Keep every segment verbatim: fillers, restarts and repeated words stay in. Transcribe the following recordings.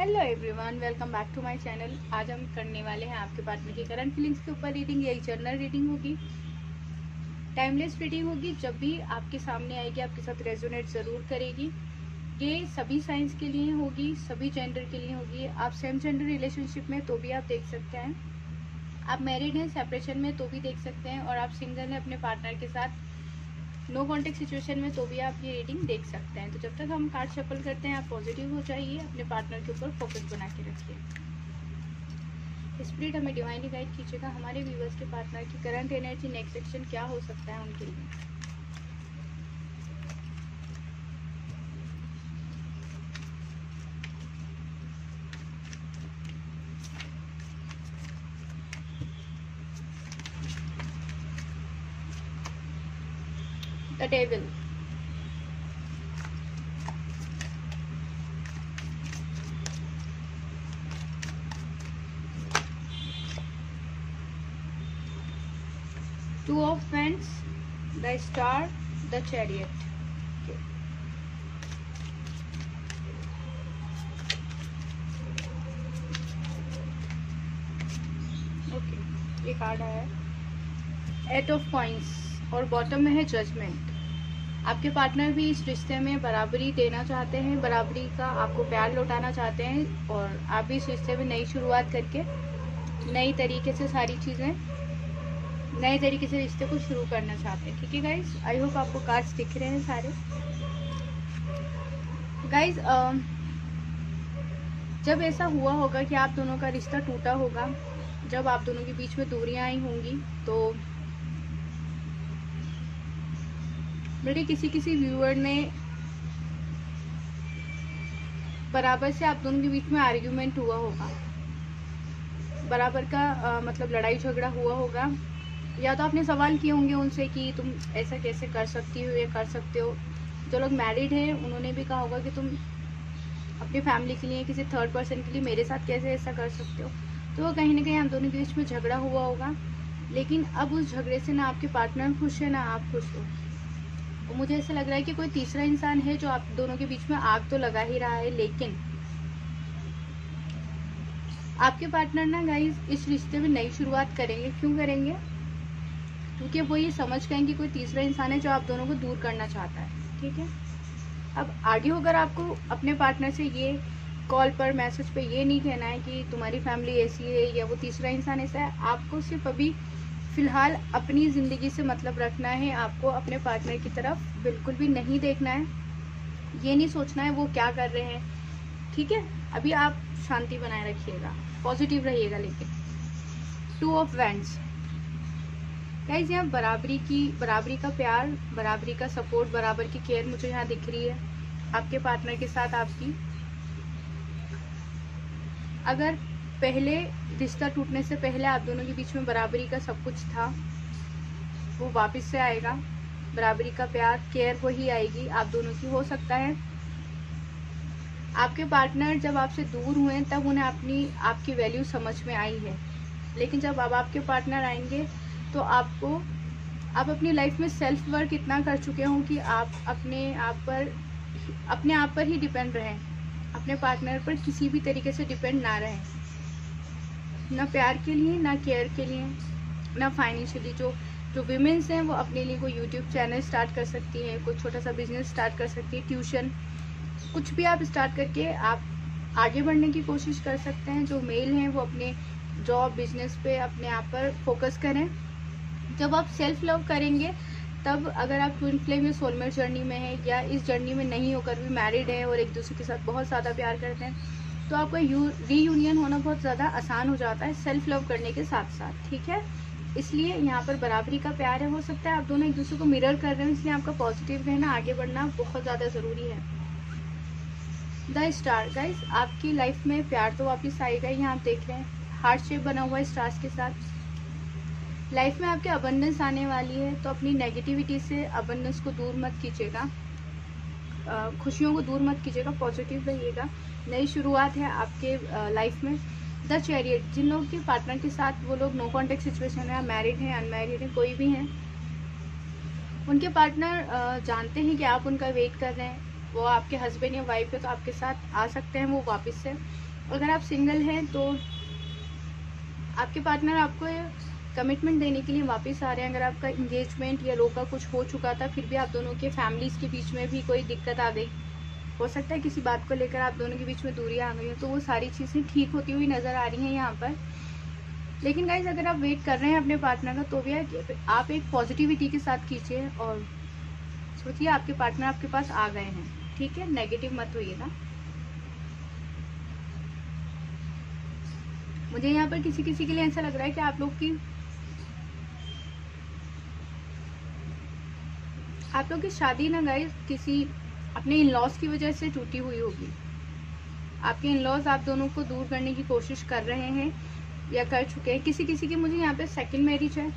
Hello everyone, welcome back to my channel. आज हम करने वाले हैं आपके पार्टनर की करंट फीलिंग्स के ऊपर रीडिंग। यही जर्नल रीडिंग होगी, टाइमलेस रीडिंग होगी। जब भी आपके सामने आएगी आपके साथ रेजोनेट ज़रूर करेगी। ये सभी साइंस के लिए होगी, सभी जेंडर के लिए होगी। आप सेम जेंडर रिलेशनशिप में तो भी आप देख सकते हैं, आप मैरिड हैं सेपरेशन में तो भी देख सकते हैं, और आप सिंगल हैं अपने पार्टनर के साथ नो कॉन्टेक्ट सिचुएशन में तो भी आप ये रीडिंग देख सकते हैं। तो जब तक हम कार्ड शफल करते हैं आप पॉजिटिव हो जाइए, अपने पार्टनर के ऊपर फोकस बना के रखिए। स्पिरिट हमें डिवाइनली गाइड कीजिएगा, हमारे व्यूवर्स के पार्टनर की करंट एनर्जी नेक्स्ट सेक्शन क्या हो सकता है उनके लिए। The devil. Two of Wands, the Star, the Chariot. Okay. Okay. ये कार्ड आया है एट ऑफ कॉइंस और बॉटम में है जजमेंट। आपके पार्टनर भी इस रिश्ते में बराबरी देना चाहते हैं, बराबरी का आपको प्यार लौटाना चाहते हैं, और आप भी इस रिश्ते में नई शुरुआत करके नई तरीके से सारी चीज़ें नए तरीके से रिश्ते को शुरू करना चाहते हैं। ठीक है गाइज, आई होप आपको कार्ड्स दिख रहे हैं सारे। गाइज जब ऐसा हुआ होगा कि आप दोनों का रिश्ता टूटा होगा, जब आप दोनों के बीच में दूरियां आई होंगी, तो मेरे किसी किसी व्यूअर ने बराबर से आप दोनों के बीच में आर्ग्यूमेंट हुआ होगा, बराबर का आ, मतलब लड़ाई झगड़ा हुआ होगा, या तो आपने सवाल किए होंगे उनसे कि तुम ऐसा कैसे कर सकती हो या कर सकते हो। जो लोग मैरिड हैं उन्होंने भी कहा होगा कि तुम अपनी फैमिली के लिए किसी थर्ड पर्सन के लिए मेरे साथ कैसे ऐसा कर सकते हो। तो वो कहीं ना कहीं आप दोनों के बीच में झगड़ा हुआ होगा, लेकिन अब उस झगड़े से ना आपके पार्टनर खुश है ना आप खुश हो। और मुझे ऐसा लग रहा है कि कोई तीसरा इंसान है जो आप दोनों के बीच में आग तो लगा ही रहा है, लेकिन आपके पार्टनर ना गाइस इस रिश्ते में नई शुरुआत करेंगे। क्यों करेंगे? क्योंकि वो ये समझ गए कि कोई तीसरा इंसान है जो आप दोनों को दूर करना चाहता है। ठीक है, अब आगे होकर आपको अपने पार्टनर से ये कॉल पर मैसेज पे ये नहीं कहना है कि तुम्हारी फैमिली ऐसी है या वो तीसरा इंसान ऐसा है। आपको सिर्फ अभी फिलहाल अपनी ज़िंदगी से मतलब रखना है, आपको अपने पार्टनर की तरफ बिल्कुल भी नहीं देखना है, ये नहीं सोचना है वो क्या कर रहे हैं। ठीक है, अभी आप शांति बनाए रखिएगा, पॉजिटिव रहिएगा। लेकिन टू ऑफ वैंड्स गाइस, यहाँ बराबरी की बराबरी का प्यार, बराबरी का सपोर्ट, बराबर की केयर मुझे यहाँ दिख रही है आपके पार्टनर के साथ आपकी। अगर पहले रिश्ता टूटने से पहले आप दोनों के बीच में बराबरी का सब कुछ था, वो वापस से आएगा। बराबरी का प्यार, केयर वही आएगी आप दोनों की। हो सकता है आपके पार्टनर जब आपसे दूर हुए तब उन्हें अपनी आपकी वैल्यू समझ में आई है, लेकिन जब अब आपके पार्टनर आएंगे तो आपको आप अपनी लाइफ में सेल्फ वर्क इतना कर चुके हों कि आप अपने आप पर अपने आप पर ही डिपेंड रहें, अपने पार्टनर पर किसी भी तरीके से डिपेंड ना रहें, ना प्यार के लिए, ना केयर के लिए, ना फाइनेंशियली। जो जो वीमेंस हैं वो अपने लिए कोई यूट्यूब चैनल स्टार्ट कर सकती है, कोई छोटा सा बिजनेस स्टार्ट कर सकती है, ट्यूशन, कुछ भी आप स्टार्ट करके आप आगे बढ़ने की कोशिश कर सकते हैं। जो मेल हैं वो अपने जॉब बिजनेस पे अपने आप पर फोकस करें। जब आप सेल्फ लव करेंगे तब, अगर आप ट्विन फ्लेम या सोलमेट जर्नी में है या इस जर्नी में नहीं होकर भी मैरिड है और एक दूसरे के साथ बहुत ज़्यादा प्यार करते हैं, तो आपका रीयूनियन होना बहुत ज़्यादा आसान हो जाता है सेल्फ लव करने के साथ साथ। ठीक है, इसलिए यहाँ पर बराबरी का प्यार है। हो सकता है आप दोनों एक दूसरे को मिरर कर रहे हो, इसलिए आपका पॉजिटिव रहना, आगे बढ़ना बहुत ज़्यादा ज़रूरी है। द स्टार गाइस, आपकी लाइफ में प्यार तो वापस आएगा। यहाँ आप देख रहे हैं हार्ट शेप बना हुआ है स्टार्स के साथ। लाइफ में आपके अबंडेंस आने वाली है, तो अपनी नेगेटिविटी से अबंडेंस को दूर मत कीजिएगा, खुशियों को दूर मत कीजिएगा, पॉजिटिव रहिएगा। नई शुरुआत है आपके लाइफ में। द चैरियट, जिन लोगों के पार्टनर के साथ वो लोग नो कॉन्टेक्ट सिचुएशन है, मैरिड हैं, अनमैरिड हैं, कोई भी हैं, उनके पार्टनर जानते हैं कि आप उनका वेट कर रहे हैं, वो आपके हस्बैंड या वाइफ है तो आपके साथ आ सकते हैं वो वापस से, अगर आप सिंगल हैं तो आपके पार्टनर आपको कमिटमेंट देने के लिए वापस आ रहे हैं। अगर आपका इंगेजमेंट या रोका कुछ हो चुका था, फिर भी आप दोनों के फैमिलीज़ के बीच में भी कोई दिक्कत आ गई, हो सकता है किसी बात को लेकर आप दोनों के बीच में दूरी आ गई है, तो वो सारी चीज़ें ठीक होती हुई नज़र आ रही हैं यहाँ पर। लेकिन गाइस, अगर आप वेट कर रहे हैं अपने पार्टनर का, तो भी आप एक पॉजिटिविटी के साथ कीजिए और सोचिए आपके पार्टनर आपके पास आ गए हैं, ठीक है। नेगेटिव मत होइएगा। मुझे यहाँ पर किसी किसी के लिए ऐसा लग रहा है कि आप लोग की आप लोग की शादी ना गाइस किसी अपने इन लॉज की वजह से टूटी हुई होगी। आपके इन लॉज आप दोनों को दूर करने की कोशिश कर रहे हैं या कर चुके हैं। किसी किसी की मुझे यहाँ पे सेकंड मैरिज है,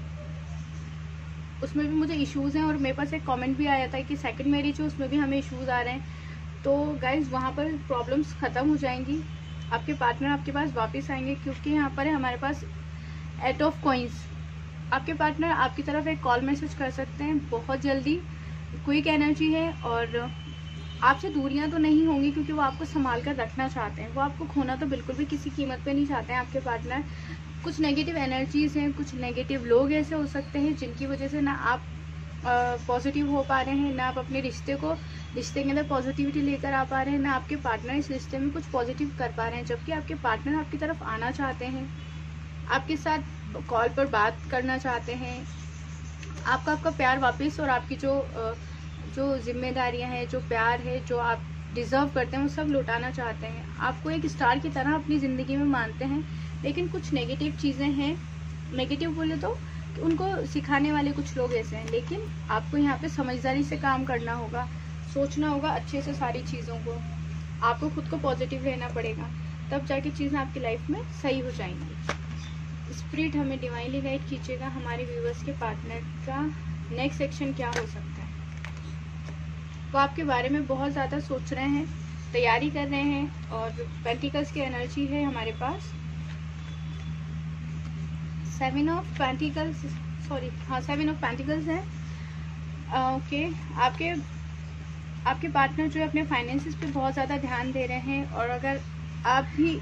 उसमें भी मुझे इश्यूज हैं, और मेरे पास एक कमेंट भी आया था कि सेकंड मैरिज है उसमें भी हमें इश्यूज आ रहे हैं। तो गाइस, वहाँ पर प्रॉब्लम्स ख़त्म हो जाएंगी, आपके पार्टनर आपके पास वापस आएंगे, क्योंकि यहाँ पर है हमारे पास एट ऑफ कॉइंस। आपके पार्टनर आपकी तरफ एक कॉल मैसेज कर सकते हैं बहुत जल्दी, क्विक एनर्जी है, और आपसे दूरियां तो नहीं होंगी क्योंकि वो आपको संभाल कर रखना चाहते हैं। वो आपको खोना तो बिल्कुल भी किसी कीमत पे नहीं चाहते हैं आपके पार्टनर। कुछ नेगेटिव एनर्जीज हैं, कुछ नेगेटिव लोग ऐसे हो सकते हैं जिनकी वजह से ना आप पॉजिटिव हो पा रहे हैं, ना आप अपने रिश्ते को रिश्ते के अंदर पॉजिटिविटी लेकर आ पा रहे हैं, ना आपके पार्टनर इस रिश्ते में कुछ पॉजिटिव कर पा रहे हैं। जबकि आपके पार्टनर आपकी तरफ आना चाहते हैं, आपके साथ कॉल पर बात करना चाहते हैं, आपका आपका प्यार वापस और आपकी जो जो जिम्मेदारियां हैं, जो प्यार है, जो आप डिज़र्व करते हैं, वो सब लौटाना चाहते हैं। आपको एक स्टार की तरह अपनी ज़िंदगी में मानते हैं। लेकिन कुछ नेगेटिव चीज़ें हैं, नेगेटिव बोले तो उनको सिखाने वाले कुछ लोग ऐसे हैं। लेकिन आपको यहाँ पे समझदारी से काम करना होगा, सोचना होगा अच्छे से सारी चीज़ों को, आपको खुद को पॉजिटिव रहना पड़ेगा, तब जाके चीज़ें आपकी लाइफ में सही हो जाएंगी। स्पिरिट हमें डिवाइनली गाइड कीजिएगा, हमारे व्यूवर्स के पार्टनर का नेक्स्ट सेक्शन क्या हो सकता है। वो आपके बारे में बहुत ज़्यादा सोच रहे हैं, तैयारी कर रहे हैं, और पेंटिकल्स की एनर्जी है हमारे पास। सेवन ऑफ पेंटिकल्स, सॉरी हाँ सेवन ऑफ पेंटिकल्स है। ओके, आपके आपके पार्टनर जो है अपने फाइनेंसेस पे बहुत ज़्यादा ध्यान दे रहे हैं, और अगर आप भी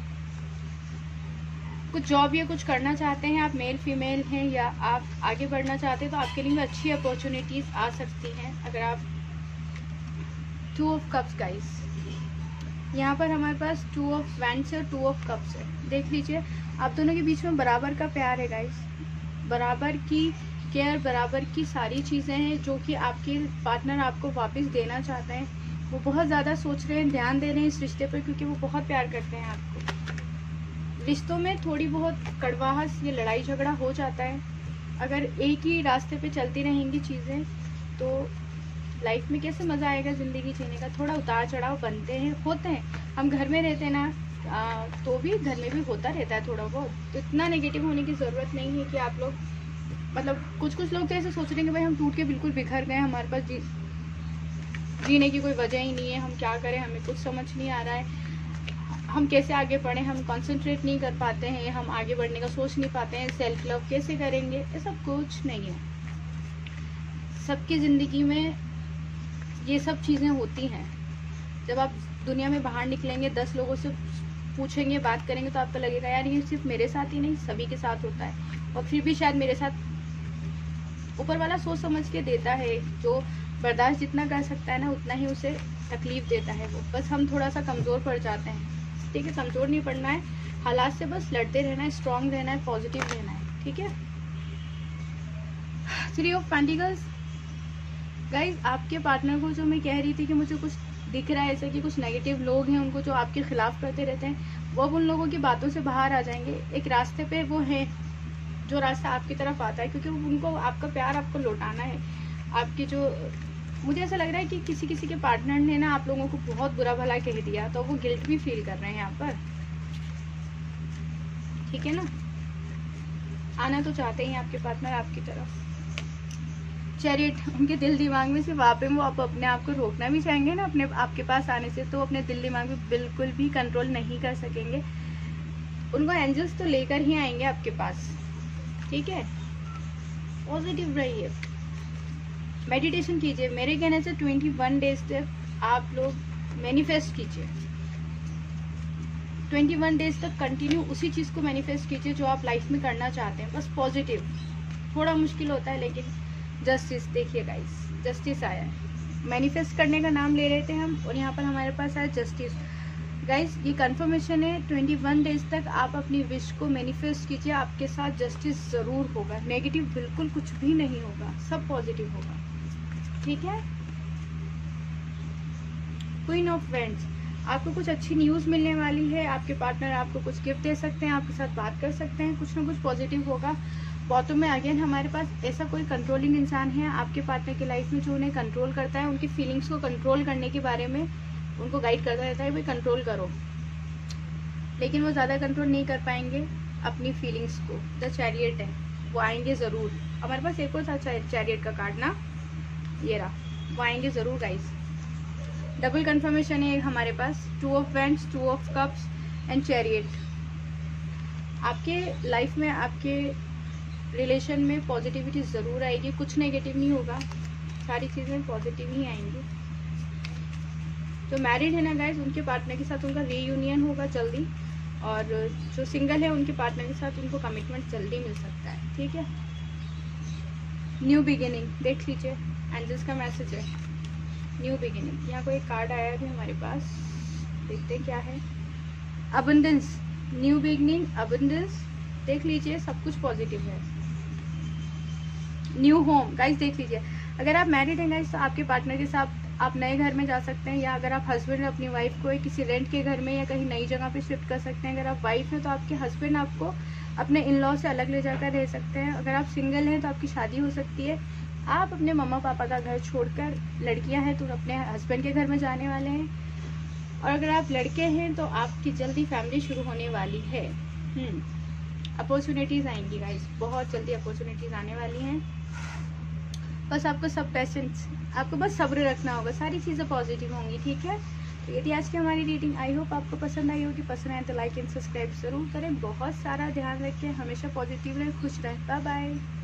कुछ जॉब या कुछ करना चाहते हैं, आप मेल फीमेल हैं या आप आगे बढ़ना चाहते हैं, तो आपके लिए अच्छी अपॉर्चुनिटीज़ आ सकती हैं। अगर आप टू ऑफ कप्स गाइस, यहाँ पर हमारे पास टू ऑफ वैंड्स और टू ऑफ कप्स है। देख लीजिए, आप दोनों के बीच में बराबर का प्यार है गाइस, बराबर की केयर, बराबर की सारी चीज़ें हैं जो कि आपके पार्टनर आपको वापस देना चाहते हैं। वो बहुत ज़्यादा सोच रहे हैं, ध्यान दे रहे हैं इस रिश्ते पर, क्योंकि वो बहुत प्यार करते हैं आपको। रिश्तों में थोड़ी बहुत कड़वाहट या लड़ाई झगड़ा हो जाता है। अगर एक ही रास्ते पे चलती रहेंगी चीज़ें, तो लाइफ में कैसे मज़ा आएगा ज़िंदगी जीने का। थोड़ा उतार चढ़ाव बनते हैं, होते हैं। हम घर में रहते हैं ना, आ, तो भी घर में भी होता रहता है थोड़ा बहुत। तो इतना नेगेटिव होने की ज़रूरत नहीं है कि आप लोग, मतलब कुछ कुछ लोग तो ऐसे सोच रहे हैं कि भाई हम टूट के बिल्कुल बिखर गए, हमारे पास जी, जीने की कोई वजह ही नहीं है, हम क्या करें, हमें कुछ समझ नहीं आ रहा है, हम कैसे आगे बढ़ें, हम कंसंट्रेट नहीं कर पाते हैं, हम आगे बढ़ने का सोच नहीं पाते हैं, सेल्फ लव कैसे करेंगे। ऐसा कुछ नहीं है। सबकी ज़िंदगी में ये सब चीज़ें होती हैं। जब आप दुनिया में बाहर निकलेंगे, दस लोगों से पूछेंगे, बात करेंगे, तो आपको लगेगा यार ये सिर्फ मेरे साथ ही नहीं सभी के साथ होता है, और फिर भी शायद मेरे साथ ऊपर वाला सोच समझ के देता है। जो बर्दाश्त जितना कर सकता है ना, उतना ही उसे तकलीफ देता है वो। बस हम थोड़ा सा कमज़ोर पड़ जाते हैं, ठीक है। कमज़ोर नहीं पड़ना है, हालात से बस लड़ते रहना है, स्ट्रांग रहना है, पॉजिटिव रहना है, ठीक है। थ्री ऑफ पेंटिकल्स गाइज, आपके पार्टनर को जो मैं कह रही थी कि मुझे कुछ दिख रहा है ऐसा कि कुछ नेगेटिव लोग हैं उनको जो आपके खिलाफ करते रहते हैं, वो अब उन लोगों की बातों से बाहर आ जाएंगे। एक रास्ते पे वो है जो रास्ता आपकी तरफ आता है, क्योंकि उनको आपका प्यार आपको लौटाना है। आपकी जो, मुझे ऐसा लग रहा है कि किसी किसी के पार्टनर ने ना आप लोगों को बहुत बुरा भला कह दिया, तो वो गिल्ट भी फील कर रहे हैं यहाँ पर, ठीक है ना। आना तो चाहते हैं आपके पार्टनर आपकी तरफ। चैरिट, उनके दिल दिमाग में सिर्फ आप हैं, वो आप अपने आप को रोकना भी चाहेंगे ना अपने आपके पास आने से, तो अपने दिल दिमाग में बिल्कुल भी कंट्रोल नहीं कर सकेंगे। उनको एंजल्स तो लेकर ही आएंगे आपके पास, ठीक है। पॉजिटिव रहिए, मेडिटेशन कीजिए। मेरे कहने से ट्वेंटी वन डेज तक आप लोग मैनिफेस्ट कीजिए, ट्वेंटी वन डेज तक कंटिन्यू उसी चीज़ को मैनिफेस्ट कीजिए जो आप लाइफ में करना चाहते हैं, बस पॉजिटिव। थोड़ा मुश्किल होता है लेकिन जस्टिस, देखिए गाइस जस्टिस आया है। मैनिफेस्ट करने का नाम ले रहे थे हम और यहाँ पर हमारे पास आया जस्टिस। गाइस ये कंफर्मेशन है, ट्वेंटी वन डेज तक आप अपनी विश को मैनिफेस्ट कीजिए, आपके साथ जस्टिस ज़रूर होगा। नेगेटिव बिल्कुल कुछ भी नहीं होगा, सब पॉजिटिव होगा, ठीक है। क्वीन ऑफ वेंड्स, आपको कुछ अच्छी न्यूज़ मिलने वाली है, आपके पार्टनर आपको कुछ गिफ्ट दे सकते हैं, आपके साथ बात कर सकते हैं, कुछ ना कुछ पॉजिटिव होगा। बातों में अगेन हमारे पास ऐसा कोई कंट्रोलिंग इंसान है आपके पार्टनर की लाइफ में जो उन्हें कंट्रोल करता है, उनकी फीलिंग्स को कंट्रोल करने के बारे में उनको गाइड करता रहता है, भाई कंट्रोल करो, लेकिन वो ज़्यादा कंट्रोल नहीं कर पाएंगे अपनी फीलिंग्स को। द चैरियट है, वो आएंगे ज़रूर। हमारे पास एक और था चैरियट का कार्ड ना, ये रहा, वो आएंगे ज़रूर गाइस। डबल कंफर्मेशन है हमारे पास, two of wands, two of cups and chariot. आपके लाइफ में, आपके रिलेशन में पॉजिटिविटी ज़रूर आएगी, कुछ नेगेटिव नहीं होगा, सारी चीज़ें पॉजिटिव ही आएंगी। जो मैरिड है ना गाइस, उनके पार्टनर के साथ उनका रीयूनियन होगा जल्दी, और जो सिंगल है उनके पार्टनर के साथ उनको कमिटमेंट जल्दी मिल सकता है, ठीक है। न्यू बिगिनिंग, देख लीजिए एंजल्स का मैसेज है, न्यू बिगिनिंग। यहाँ कोई कार्ड आया है हमारे पास, देखते हैं क्या है। अबंडेंस, न्यू बिगिनिंग, अबंडेंस, देख लीजिए सब कुछ पॉजिटिव है। न्यू होम गाइस, देख लीजिए अगर आप मैरिड हैं गाइस तो आपके पार्टनर के साथ आप नए घर में जा सकते हैं, या अगर आप हस्बैंड अपनी वाइफ को किसी रेंट के घर में या कहीं नई जगह पे शिफ्ट कर सकते हैं। अगर आप वाइफ हैं तो आपके हस्बैंड आपको अपने इन लॉ से अलग ले जाकर रह सकते हैं। अगर आप सिंगल हैं तो आपकी शादी हो सकती है, आप अपने मम्मा पापा का घर छोड़कर, लड़कियां हैं तो अपने हस्बैंड के घर में जाने वाले हैं, और अगर आप लड़के हैं तो आपकी जल्दी फैमिली शुरू होने वाली है। अपॉर्चुनिटीज़ आएंगी गाइस, बहुत जल्दी अपॉर्चुनिटीज़ आने वाली हैं, बस आपको सब पेशेंस, आपको बस सब्र रखना होगा, सारी चीज़ें पॉजिटिव होंगी, ठीक है। तो ये थी आज की हमारी रीडिंग, आई होप आपको पसंद आई होगी। पसंद आए तो लाइक एंड सब्सक्राइब जरूर करें। बहुत सारा ध्यान रखें, हमेशा पॉजिटिव रहें, खुश रहें। Bye bye.